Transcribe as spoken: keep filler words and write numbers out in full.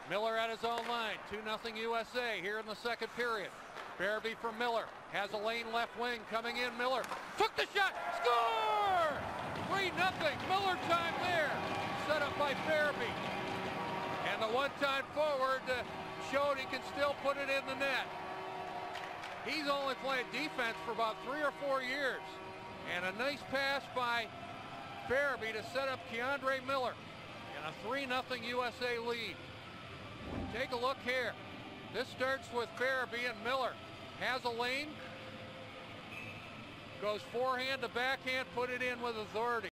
Miller at his own line, two nothing U S A here in the second period. Farabee for Miller, has a lane left wing coming in. Miller took the shot, score! three nothing, Miller time there, set up by Farabee. And the one-time forward uh, showed he can still put it in the net. He's only played defense for about three or four years. And a nice pass by Farabee to set up Keandre Miller in a three nothing U S A lead. Take a look here. This starts with Farabee, and Miller has a lane, goes forehand to backhand, put it in with authority.